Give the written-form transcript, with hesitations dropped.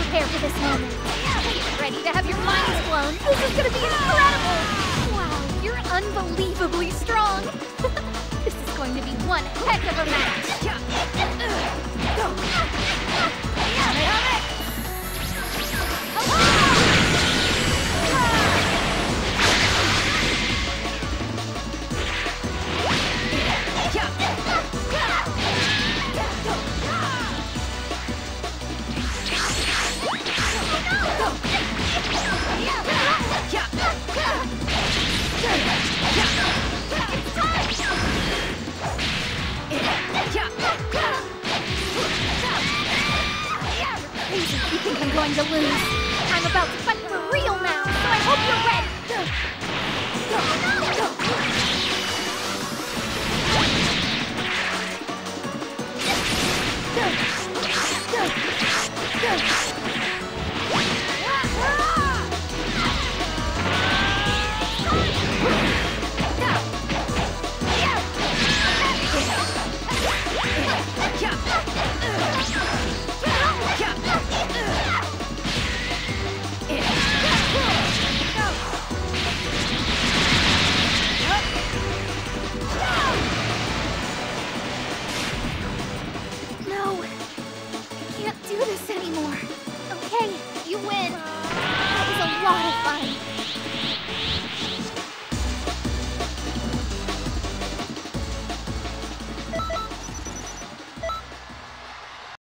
prepare for this moment. Get ready to have your minds blown. This is gonna be incredible. Wow, you're unbelievably strong. This is going to be one heck of a match. You think I'm going to lose? I'm about to fight for real now, so I hope you're ready.